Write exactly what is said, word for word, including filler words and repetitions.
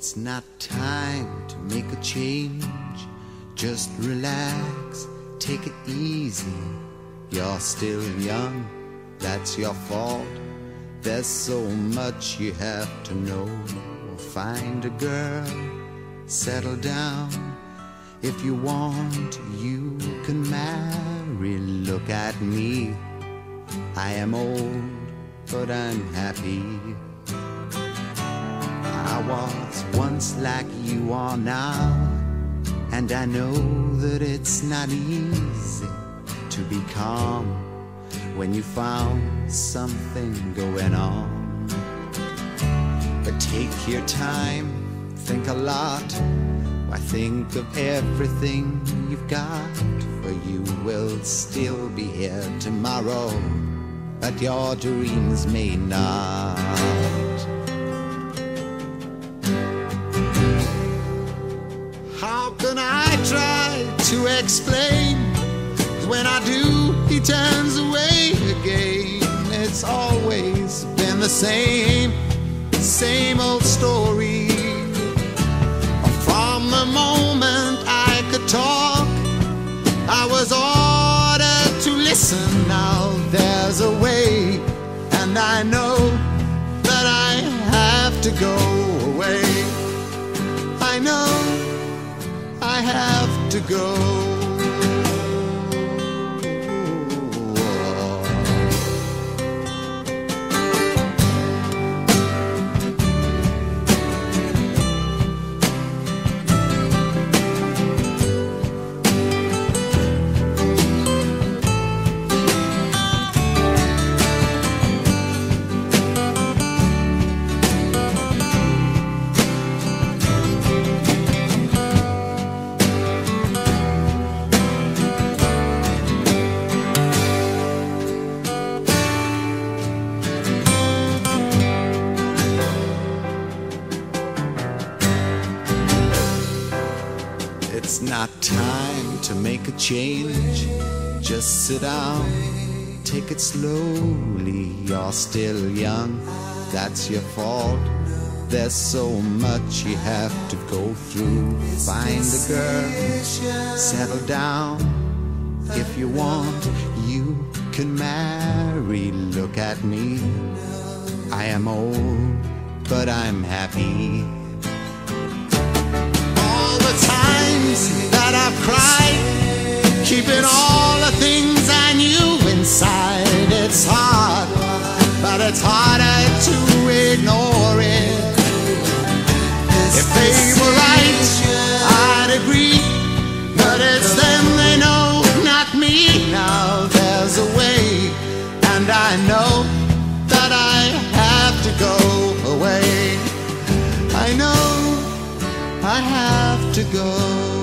It's not time to make a change. Just relax, take it easy. You're still young, that's your fault. There's so much you have to know. Find a girl, settle down. If you want, you can marry. Look at me, I am old, but I'm happy. I was once like you are now, and I know that it's not easy to be calm when you found something going on. But take your time, think a lot. Why, think of everything you've got, for you will still be here tomorrow, but your dreams may not. How can I try to explain? When I do, he turns away again. It's always been the same, same old story. From the moment I could talk, I was ordered to listen. Now there's a way, and I know that I have to go away. I know I have to go. It's not time to make a change. Just sit down, take it slowly. You're still young, that's your fault. There's so much you have to go through. Find a girl, settle down. If you want, you can marry. Look at me, I am old, but I'm happy. All the times that I've cried, keeping all the things I knew inside. It's hard, but it's harder to ignore it. If they were right, I'd agree, but it's them they know, not me. Now there's a way, and I know that I have to go away. I know I have to go.